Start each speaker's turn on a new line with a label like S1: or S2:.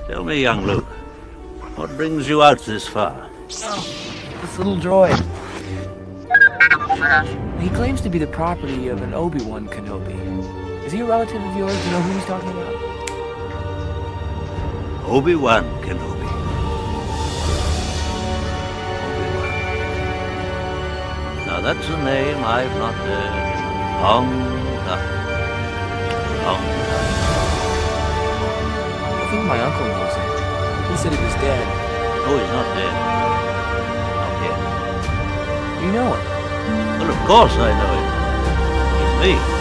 S1: Tell me, young Luke, what brings you out this far?
S2: This little droid. He claims to be the property of an Obi-Wan Kenobi. Is he a relative of yours? Do you know who he's talking about?
S1: Obi-Wan Kenobi. Obi-Wan. Now that's a name I've not heard in a long time. Long time.
S2: I think my uncle knows him. He said he was dead.
S1: Oh, he's not dead. Not yet.
S2: You know him?
S1: Well, of course I know him. He's me.